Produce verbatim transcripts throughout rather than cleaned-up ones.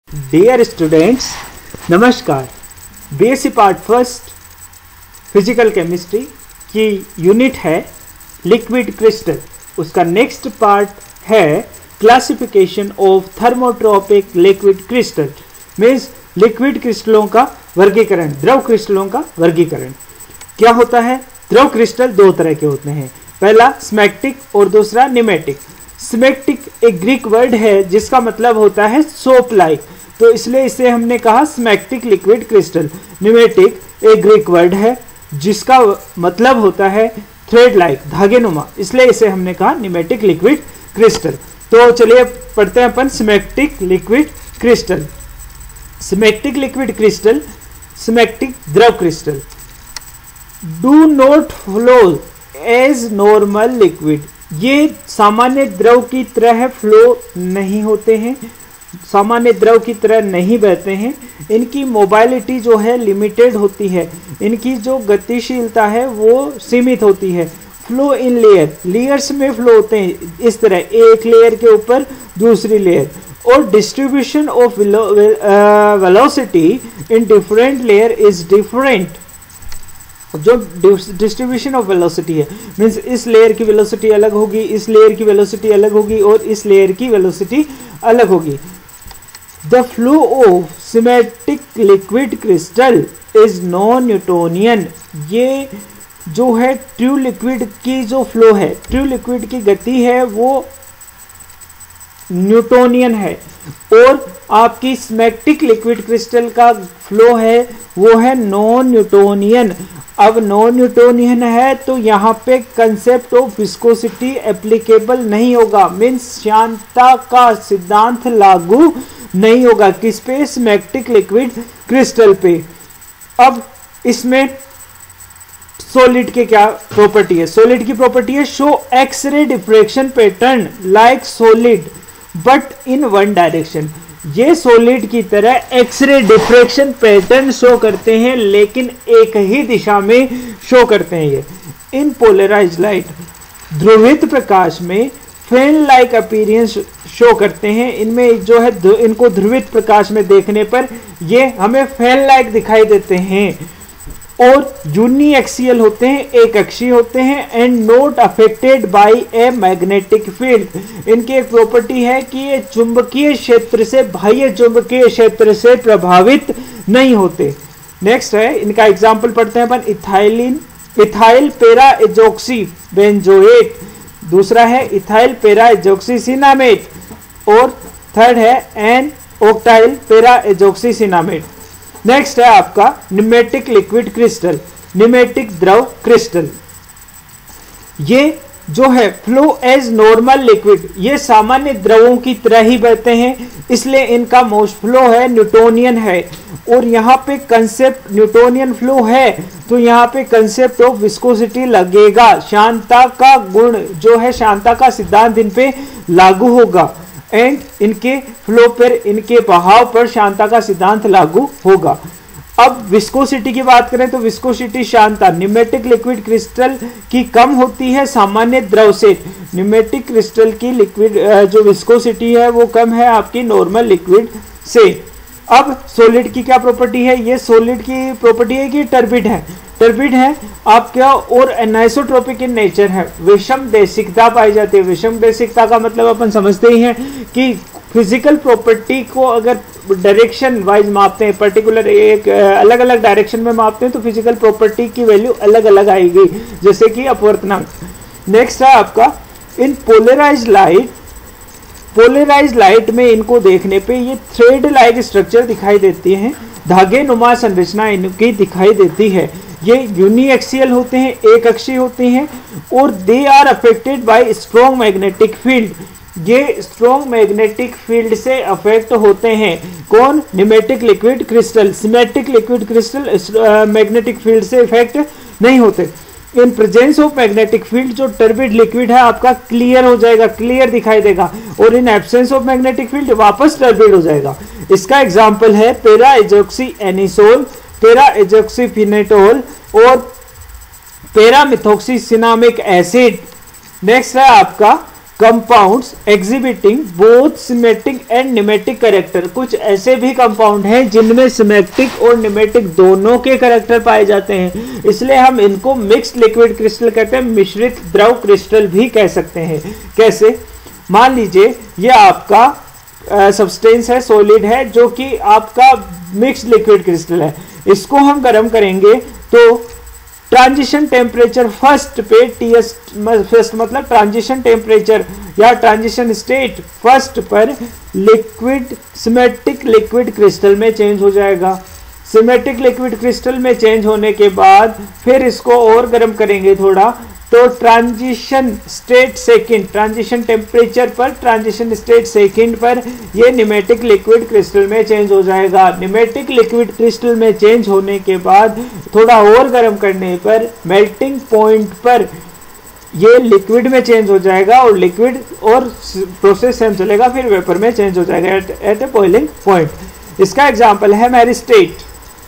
Dear students, नमस्कार। BSc part first physical chemistry की unit है लिक्विड क्रिस्टल। उसका नेक्स्ट पार्ट है classification of thermotropic liquid crystal, means liquid क्रिस्टलों का वर्गीकरण, द्रव क्रिस्टलों का वर्गीकरण। क्या होता है? द्रव क्रिस्टल दो तरह के होते हैं, पहला स्मैक्टिक और दूसरा निमेटिक। स्मैक्टिक एक ग्रीक वर्ड है जिसका मतलब होता है सोप लाइक, तो इसलिए इसे हमने कहा स्मैक्टिक लिक्विड क्रिस्टल। निमेटिक एक ग्रीक वर्ड है जिसका मतलब होता है थ्रेड लाइक, धागेनुमा, इसलिए इसे हमने कहा निमेटिक लिक्विड क्रिस्टल। तो चलिए पढ़ते हैं अपन smectic liquid crystal. Smectic liquid crystal, smectic द्रव crystal do not flow as normal liquid. ये सामान्य द्रव की तरह फ्लो नहीं होते हैं, सामान्य द्रव की तरह नहीं बहते हैं। इनकी मोबाइलिटी जो है लिमिटेड होती है, इनकी जो गतिशीलता है वो सीमित होती है। फ्लो इन लेयर, लेयर्स में फ्लो होते हैं, इस तरह एक लेयर के ऊपर दूसरी लेयर। और distribution of velocity in different layer is different. जो डिस्ट्रीब्यूशन ऑफ वेलोसिटी है, मीन्स इस लेयर की वेलोसिटी अलग होगी, इस लेयर की वेलोसिटी अलग होगी और इस लेयर की वेलोसिटी अलग होगी। The flow of symmetric liquid crystal is non Newtonian. ये जो है ट्रू लिक्विड की जो फ्लो है, ट्रू लिक्विड की गति है वो न्यूटोनियन है, और आपकी स्मैक्टिक लिक्विड क्रिस्टल का फ्लो है वो है नॉन न्यूटोनियन। अब नॉन न्यूटोनियन है तो यहाँ पे कंसेप्ट ऑफ विस्कोसिटी एप्लीकेबल नहीं होगा, मीन्स श्यानता का सिद्धांत लागू नहीं होगा। किस पे? स्मैक्टिक लिक्विड क्रिस्टल पे। अब इसमें सॉलिड के क्या प्रॉपर्टी है? सॉलिड की प्रॉपर्टी है show X ray diffraction pattern like solid but in one direction. ये सॉलिड की तरह एक्सरे डिफ्रेक्शन पैटर्न शो करते हैं लेकिन एक ही दिशा में शो करते हैं। ये इन पोलराइज्ड लाइट, ध्रुवित प्रकाश में फैन लाइक अपीयरेंस शो करते हैं। इनमें जो है इनको ध्रुवित प्रकाश में देखने पर ये हमें फैन लाइक दिखाई देते हैं, और यूनी एक्सियल होते हैं, एक अक्षीय होते हैं, and not affected by a magnetic field. इनकी एक प्रॉपर्टी है कि ये चुंबकीय क्षेत्र से, बाह्य चुंबकीय क्षेत्र से प्रभावित नहीं होते। नेक्स्ट है, इनका एग्जाम्पल पढ़ते हैं अपन। इथाइलिन, इथाइल पेरा एजोक्सी बेंजोएट, दूसरा है इथाइल पेरा एजोक्सी सिनामेट, और थर्ड है एन ऑक्टाइल पेरा एजोक्सी सिनामेट। नेक्स्ट है आपका निमेटिक लिक्विड क्रिस्टल, निमेटिक द्रव क्रिस्टल। ये जो है फ्लो एज नॉर्मल लिक्विड, ये सामान्य द्रवों की तरह ही बहते हैं, इसलिए इनका मोस्ट फ्लो है न्यूटोनियन है। और यहाँ पे कंसेप्ट न्यूटोनियन फ्लो है तो यहाँ पे कंसेप्ट ऑफ विस्कोसिटी लगेगा, शांता का गुण जो है, शांता का सिद्धांत इन पे लागू होगा, एंड इनके फ्लो पर, इनके बहाव पर शांता का सिद्धांत लागू होगा। अब विस्कोसिटी की बात करें तो विस्कोसिटी शांता निमेटिक लिक्विड क्रिस्टल की कम होती है सामान्य द्रव से। निमेटिक क्रिस्टल की लिक्विड जो विस्कोसिटी है वो कम है आपकी नॉर्मल लिक्विड से। अब सॉलिड की क्या प्रॉपर्टी है? ये सॉलिड की प्रॉपर्टी है कि टर्बिड है, टर्बिड है आपका, और एनाइसोट्रोपिक इन नेचर है, विषम देशिकता पाई जाती है। विषम देशिकता का मतलब अपन समझते ही हैं कि फिजिकल प्रॉपर्टी को अगर डायरेक्शन वाइज मापते हैं, पर्टिकुलर एक अलग अलग डायरेक्शन में मापते हैं तो फिजिकल प्रॉपर्टी की वैल्यू अलग अलग आएगी, जैसे कि अपवर्तनांक। नेक्स्ट है आपका in polarised light, polarised light में इनको देखने पे ये थ्रेड लाइक स्ट्रक्चर दिखाई देती है, धागे नुमा संरचना इनकी दिखाई देती है। ये यूनिएक्सियल होते हैं, एक अक्षीय होते हैं, और they are affected by strong magnetic field. ये स्ट्रॉन्ग मैग्नेटिक फील्ड से अफेक्ट होते हैं। कौन? Nematic liquid crystal. Symmetric liquid crystal magnetic field से इफेक्ट नहीं होते। In presence of magnetic field जो टर्बिड लिक्विड है आपका क्लियर हो जाएगा, क्लियर दिखाई देगा, और in absence of magnetic field वापस टर्बिड हो जाएगा। इसका एग्जांपल है पेरा एजोक्सी एनिसोल, पेरा एजोक्सी फिनेटोल और पेरा मिथोक्सी सिनामिक एसिड। नेक्स्ट है आपका compounds exhibiting both symmetric and nematic character. कुछ ऐसे भी कंपाउंड हैं जिनमें सिमेट्रिक और निमेटिक दोनों के कैरेक्टर पाए जाते हैं, इसलिए हम इनको मिक्स्ड लिक्विड क्रिस्टल कहते हैं, मिश्रित द्रव क्रिस्टल भी कह सकते हैं। कैसे? मान लीजिए ये आपका सब्सटेंस है, सॉलिड है, जो कि आपका मिक्स्ड लिक्विड क्रिस्टल है। इसको हम गर्म करेंगे तो ट्रांजिशन टेम्परेचर फर्स्ट पे टीएस फर्स्ट मतलब ट्रांजिशन टेम्परेचर या ट्रांजिशन स्टेट फर्स्ट पर लिक्विड सिमेट्रिक लिक्विड क्रिस्टल में चेंज हो जाएगा। सिमेट्रिक लिक्विड क्रिस्टल में चेंज होने के बाद फिर इसको और गर्म करेंगे थोड़ा, तो transition state second transition temperature पर ट्रांजिशन स्टेट सेकंड पर ये निमेटिक लिक्विड क्रिस्टल में चेंज हो जाएगा। निमेटिक लिक्विड क्रिस्टल में चेंज होने के बाद थोड़ा और गर्म करने पर मेल्टिंग पॉइंट पर ये लिक्विड में चेंज हो जाएगा और लिक्विड और प्रोसेस सेम चलेगा, फिर वेपर में चेंज हो जाएगा एट ए बॉइलिंग पॉइंट। इसका एग्जाम्पल है मेरिस्टेट।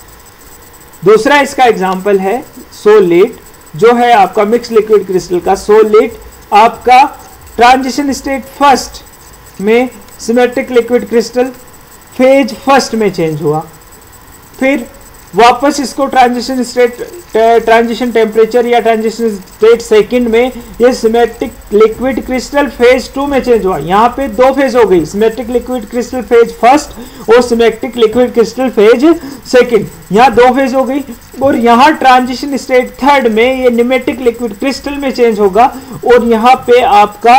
दूसरा इसका एग्जाम्पल है सोलेट, जो है आपका मिक्स लिक्विड क्रिस्टल का। सोलेट आपका ट्रांजिशन स्टेट फर्स्ट में symmetric liquid crystal phase first में चेंज हुआ, फिर वापस इसको ट्रांजिशन स्टेट ट्रांजिशन टेम्परेचर या ट्रांजिशन स्टेट सेकंड में ये symmetric liquid crystal phase two में चेंज हुआ। यहाँ पे दो फेज हो गई, symmetric liquid crystal phase first और symmetric liquid crystal phase second, यहाँ दो फेज हो गई। और यहाँ ट्रांजिशन स्टेट थर्ड में ये निमेटिक लिक्विड क्रिस्टल में चेंज होगा और यहाँ पे आपका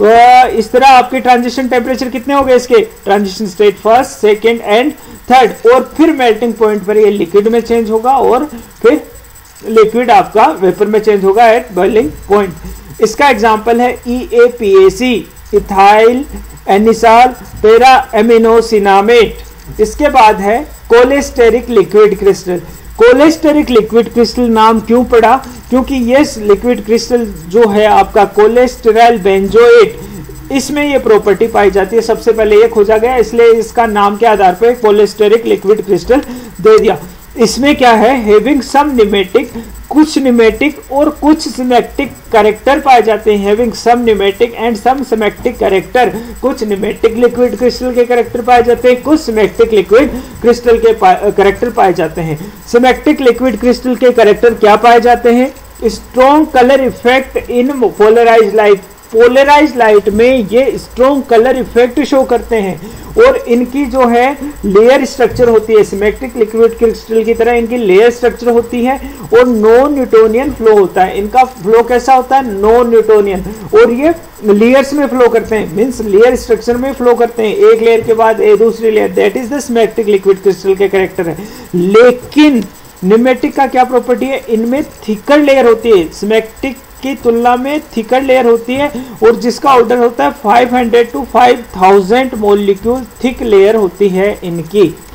इस तरह आपके ट्रांजिशन टेम्परेचर कितने हो गए इसके, transition state first second and third, और फिर मेल्टिंग पॉइंट पर ये लिक्विड में चेंज होगा और फिर लिक्विड आपका वेपर में चेंज होगा एट बॉइलिंग पॉइंट। इसका एग्जांपल है E A P A C, ethyl एनिसाल पेरा एमिनोसिनामेट। इसके बाद है cholesteric liquid crystal. Cholesteric liquid crystal नाम क्यों पड़ा? क्योंकि ये लिक्विड क्रिस्टल जो है आपका कोलेस्टेरॉल बेंजोएट, इसमें ये प्रॉपर्टी पाई जाती है। सबसे पहले ये खोजा गया, इसलिए इसका नाम के आधार पर कोलेस्टेरिक लिक्विड क्रिस्टल दे दिया। इसमें क्या है, हैविंग सम निमेटिक, कुछ निमेटिक और कुछ सिमेट्रिक कैरेक्टर पाए जाते हैं। Having some nematic and some symmetric character, कुछ निमेटिक लिक्विड क्रिस्टल के कैरेक्टर पाए जाते हैं, कुछ सिमेट्रिक लिक्विड क्रिस्टल के कैरेक्टर पाए जाते हैं। सिमेट्रिक लिक्विड क्रिस्टल के कैरेक्टर क्या पाए जाते हैं? Strong colour effect in polarised light. Polarised light में ये स्ट्रॉन्ग कलर इफेक्ट शो करते हैं और इनकी जो है लेयर स्ट्रक्चर होती है, सिमेट्रिक लिक्विड क्रिस्टल की तरह इनकी लेयर स्ट्रक्चर होती है और नॉन न्यूटोनियन फ्लो होता है। इनका फ्लो कैसा होता है? नॉन न्यूटोनियन, और ये लेयर्स में फ्लो करते हैं, मींस लेयर स्ट्रक्चर में फ्लो करते हैं, एक लेयर के बाद एक दूसरी layer, that is the symmetric liquid crystal के कैरेक्टर है। लेकिन निमेटिक का क्या प्रॉपर्टी है? इनमें थिकर लेयर होती है, सिमेट्रिक की तुलना में थिकर लेयर होती है और जिसका ऑर्डर होता है पाँच सौ टू पाँच हज़ार मॉलिक्यूल थिक लेयर होती है इनकी।